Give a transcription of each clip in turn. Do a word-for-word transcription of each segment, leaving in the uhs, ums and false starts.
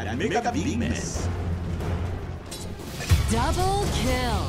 that make a big mess. Double kill.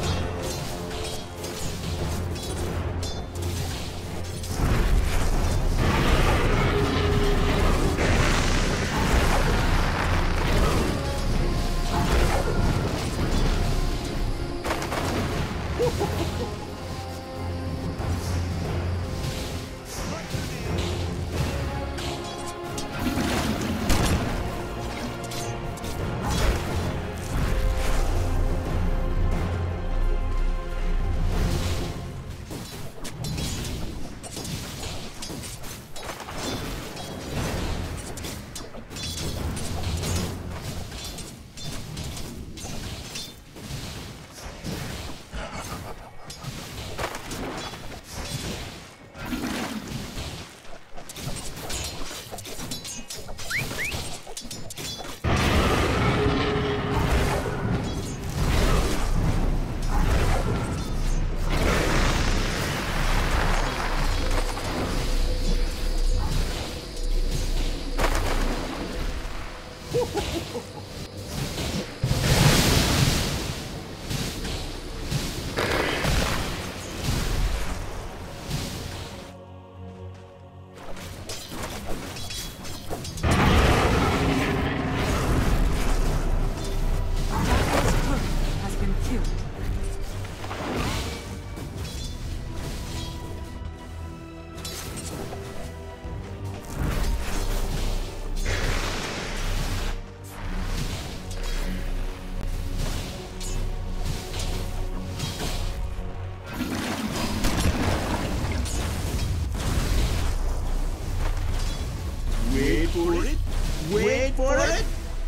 Wait for it.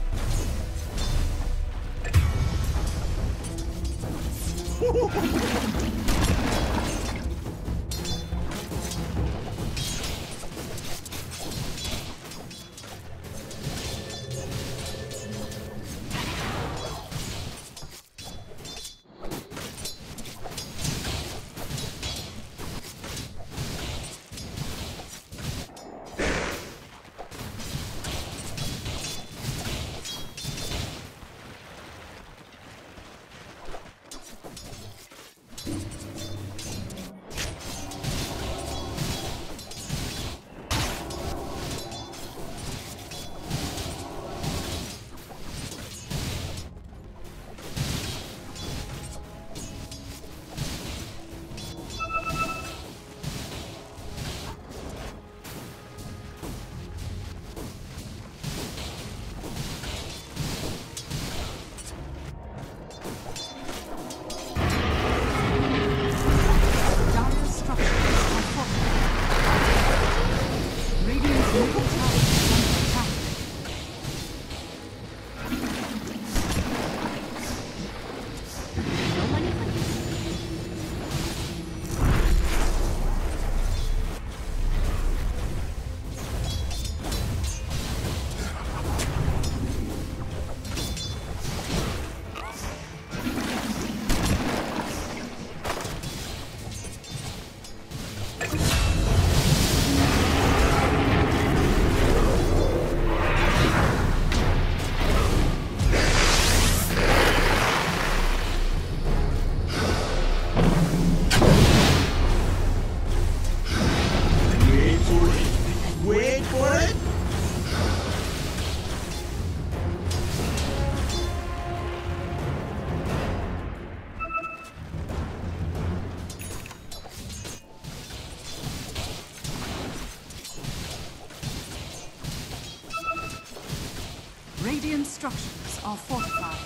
Radiant structures are fortified.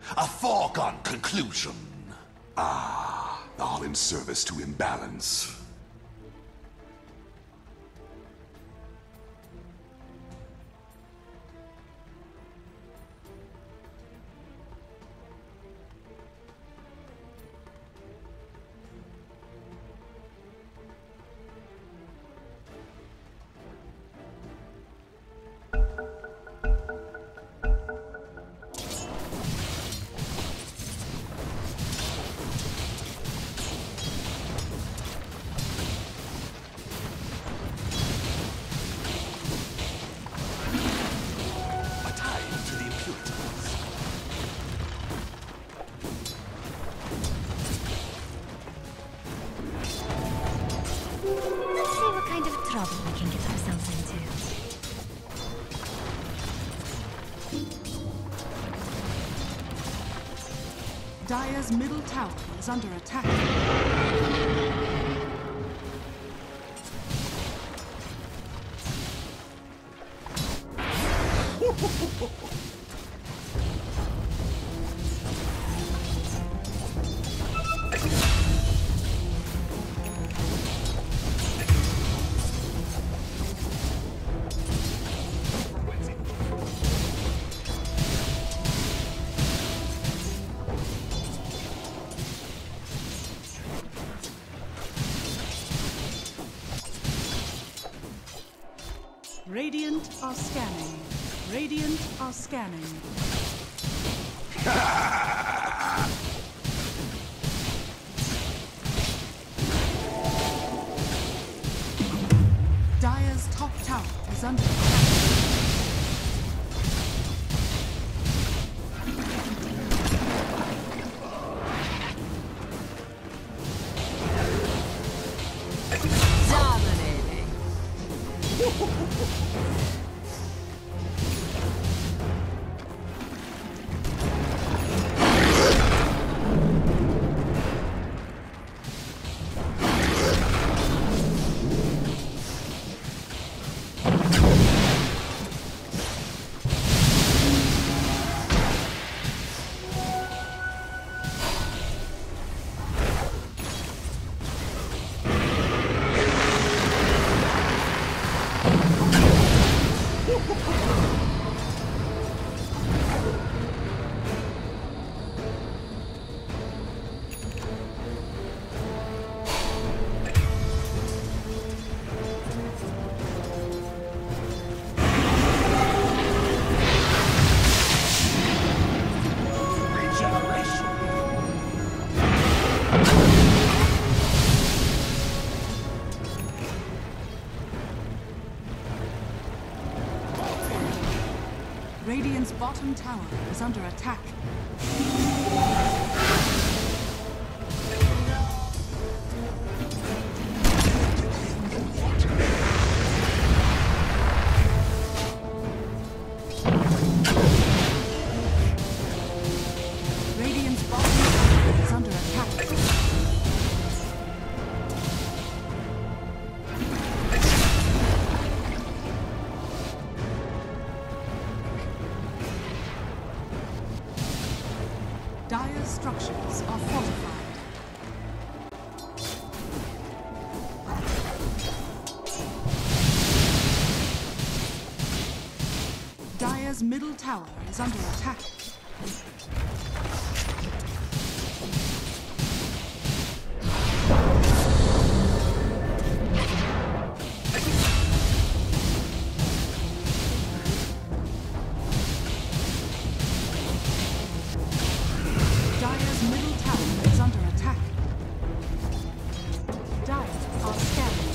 A foregone conclusion. Ah, all in service to imbalance. Dire's middle tower is under attack. Radiant are scanning. Radiant are scanning. Dire's top tower is under attack. Radiant's bottom tower is under attack. Radiant's bottom tower is under attack. Dire's structures are fortified. Dire's middle tower is under attack. Dire's middle tower is under attack. Dire are scanning.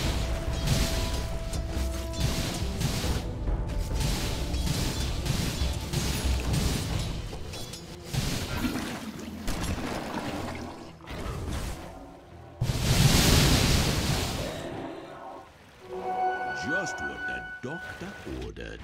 Just what the doctor ordered.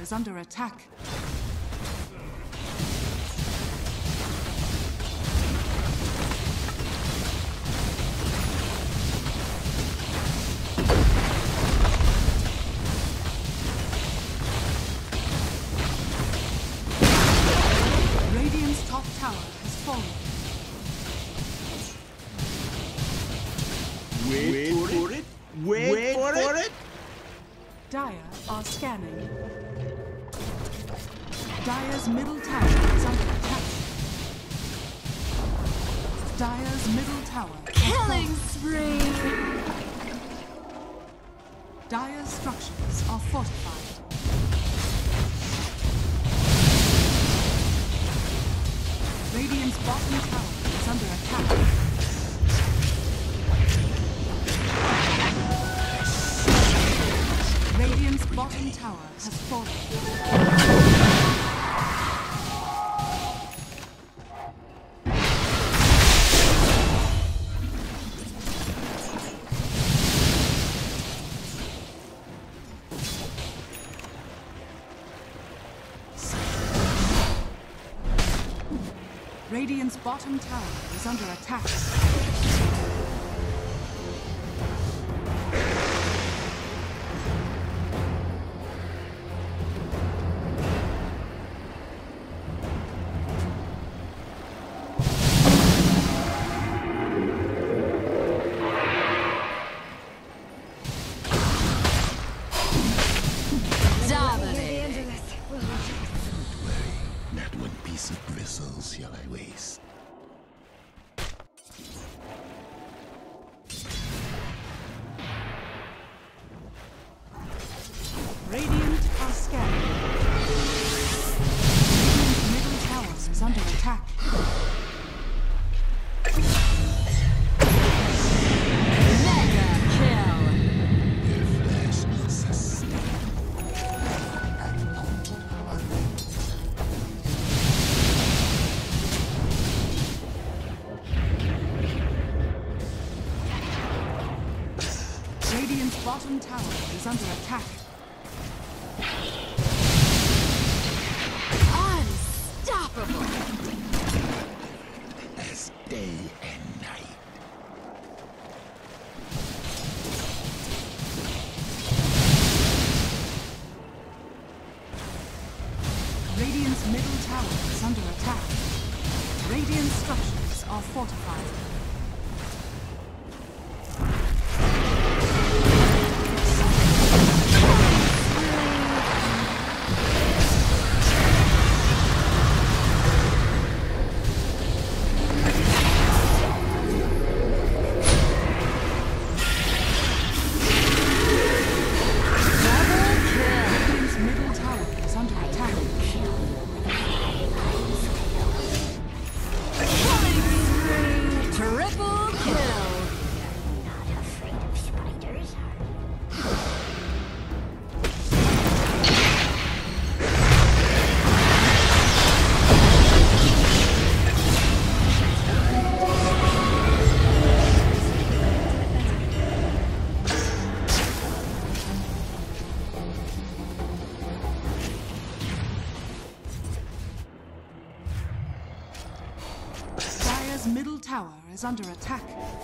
is under attack. Radiant's top tower has fallen. Wait, Wait for, for it. it. Wait, Wait for, for it. it. Dire are scanning. Dire's middle tower is under attack. Dire's middle tower. Killing spree! Dire's structures are fortified. Radiant's bottom tower is under attack. Radiant's bottom tower has fallen. Radiant's bottom tower is under attack. Shall I waste? Radiant are scanning. Radiant's middle tower is under attack. Mega kill! Their flesh will sustain. Radiant's bottom tower is under attack. Unstoppable! As day and night. Radiant's middle tower is under attack. Radiant structures are fortified. Middle tower is under attack.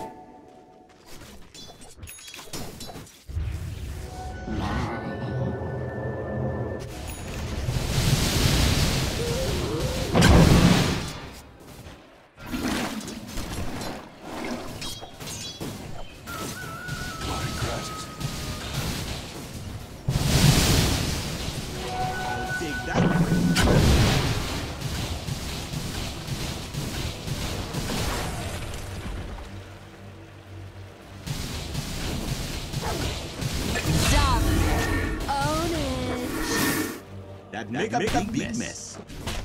That make, make a, big, big mess. mess.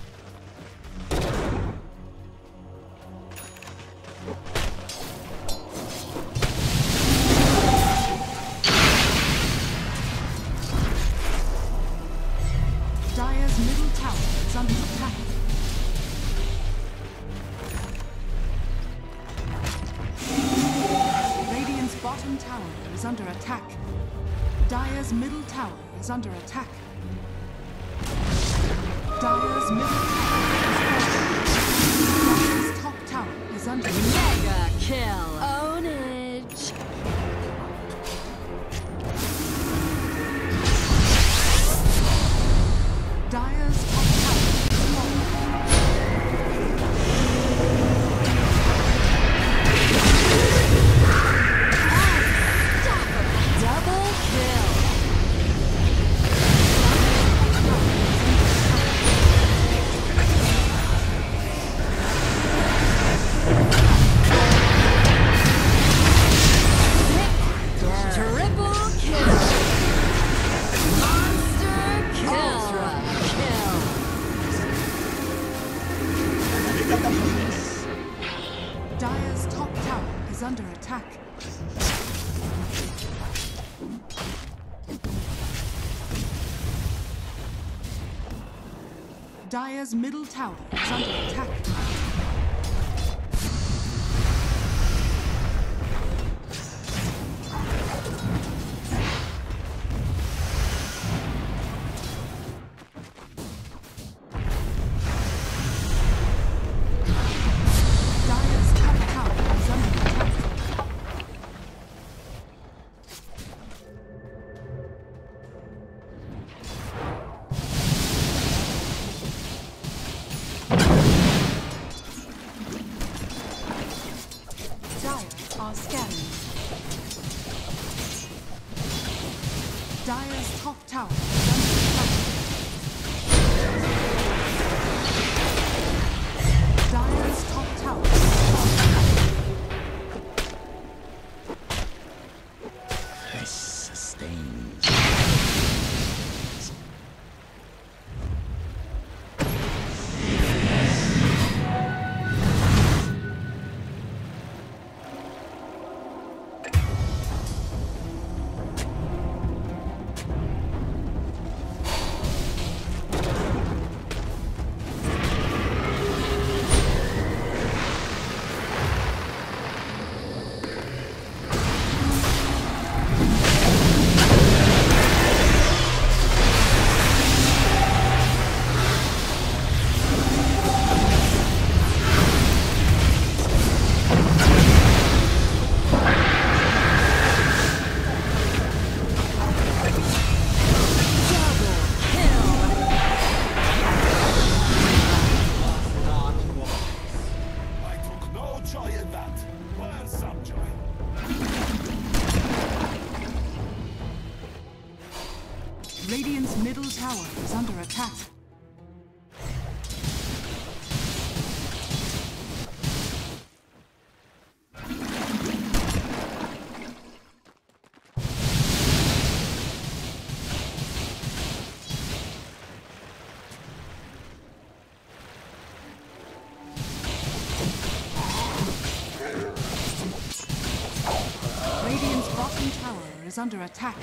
Dire's middle tower is under attack. Radiant's bottom tower is under attack. Dire's middle tower is under attack. Dire's middle tower is falling. Dire's top tower is under attack. Mega kill. Ownage. Dire's top tower is falling. Double kill. Triple kill. Monster kill. Ultra kill. Dire's top tower is under attack. Dire's middle tower is under attack. Dire's top tower is under attack. Dire are scanning. Dire's top tower is under attack. Dire's top tower is falling. This sustains. Radiant's middle tower is under attack. Radiant's bottom tower is under attack.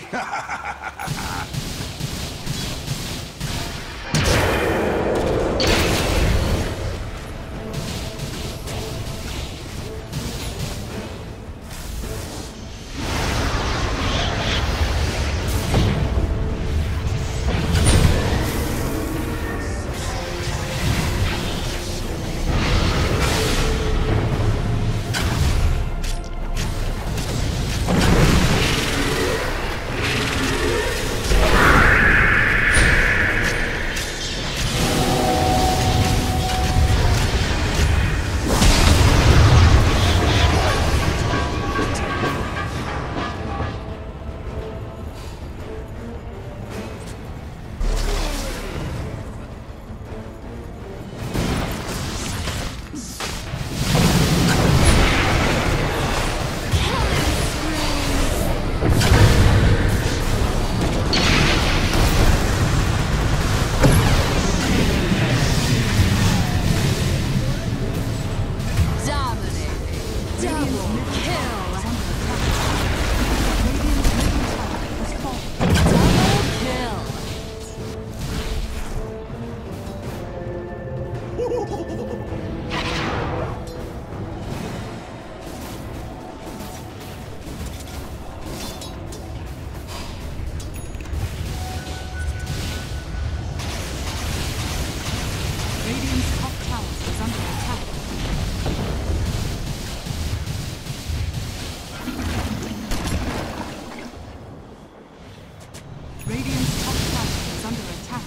Radiant's top tower is under attack.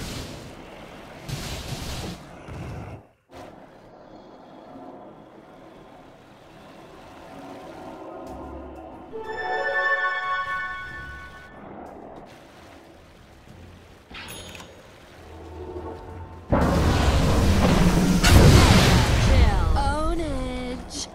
Kill. Ownage.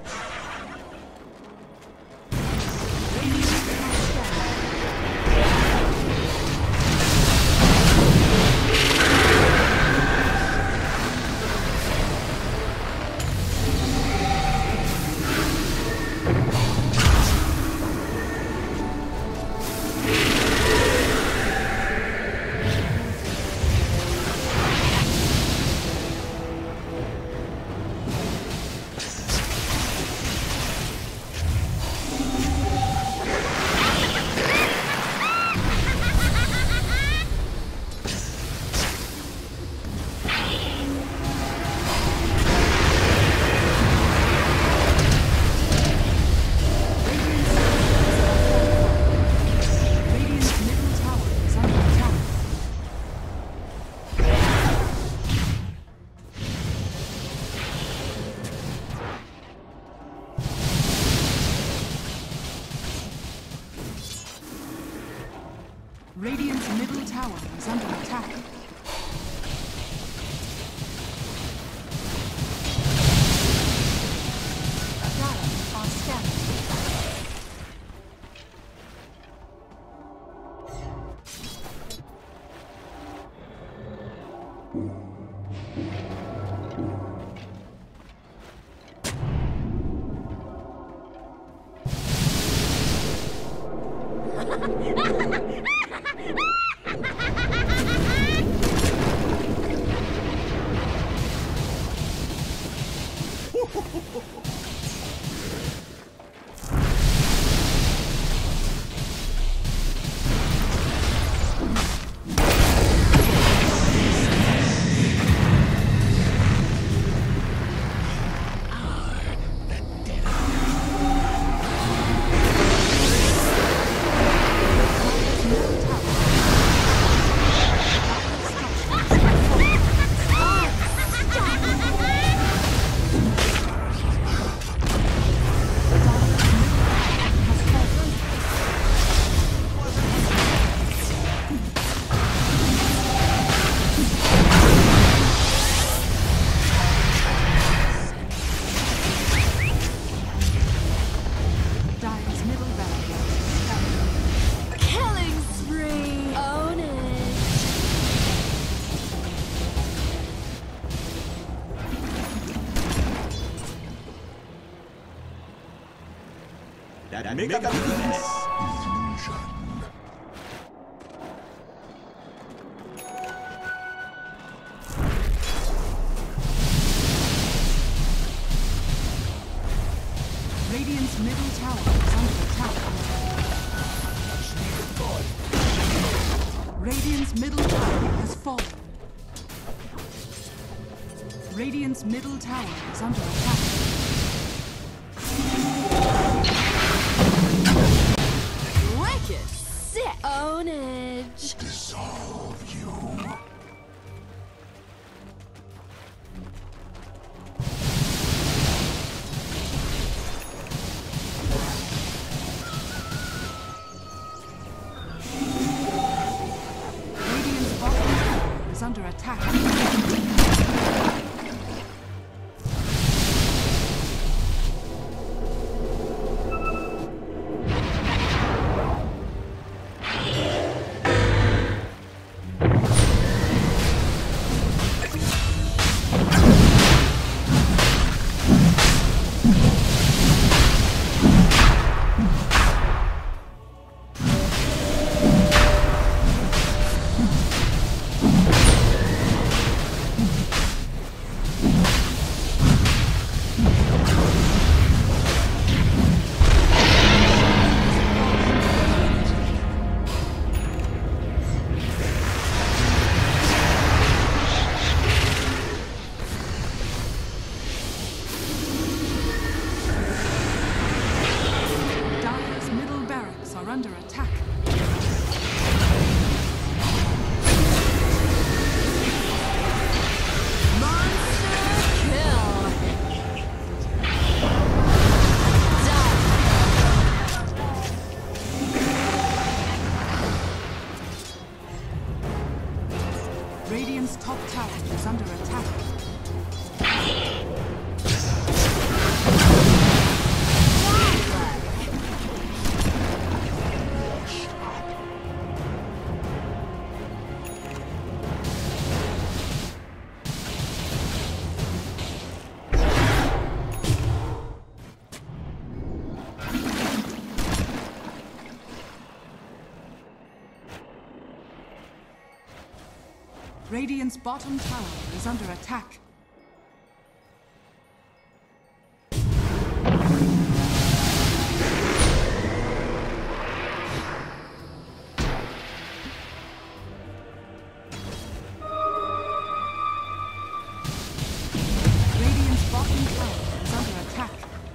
Radiant's middle tower is under attack. Radiant's middle tower is under attack. Dire are scattered. Dire's middle barrier is scattered. Killing spree. Ownage. That make up Illusion. Radiant's middle tower is under attack. Radiant's middle tower has fallen. Radiant's middle tower is under attack. Wicked sick. Ownage. Dissolve you. Radiant's bottom tower is under attack. Radiant's top tower is under attack. Radiant's bottom tower is under attack. Radiant's bottom tower is under attack.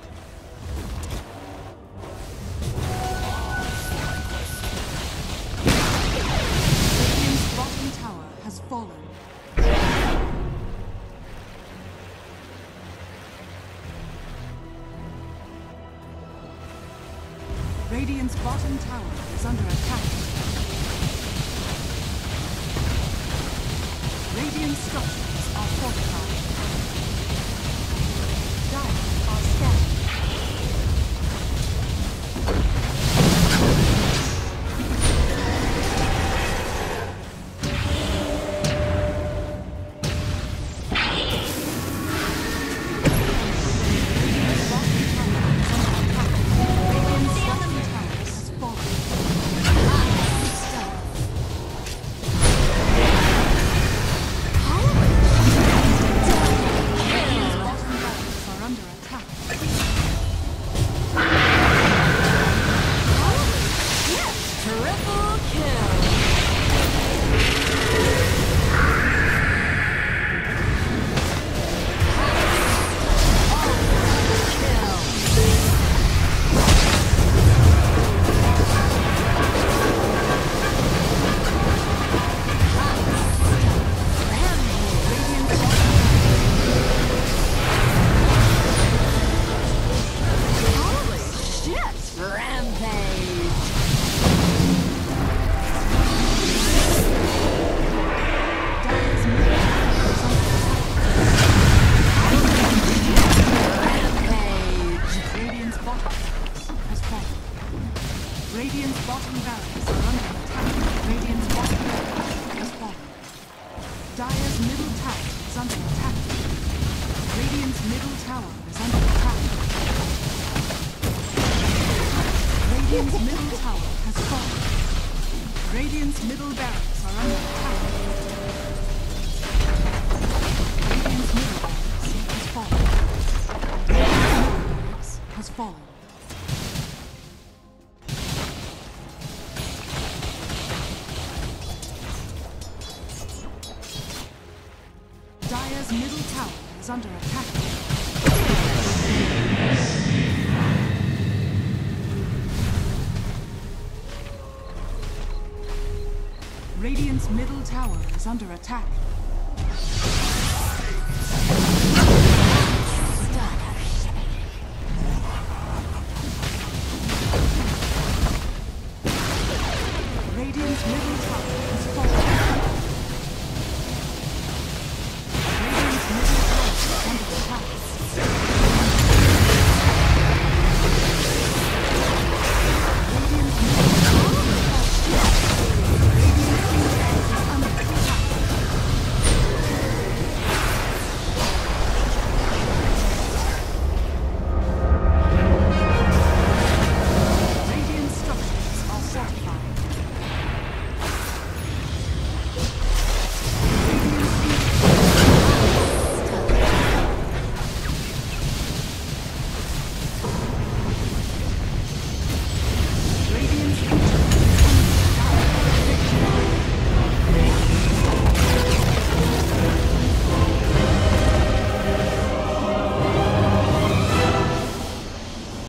Radiant's bottom tower has fallen. Radiant's bottom tower is under attack. Radiant structures are fortified. Dire are scattered. Radiant's bottom barracks are under attack. Radiant's bottom barracks has fallen. Dire's middle tower is under attack. Radiant's middle tower is under attack. Radiant's middle tower has fallen. Radiant's middle barracks are under attack. Radiant's middle barracks has fallen. Radiant's middle barracks has fallen. Dire's middle tower is under attack. Radiant's middle tower is under attack. Radiant's middle tower has fallen.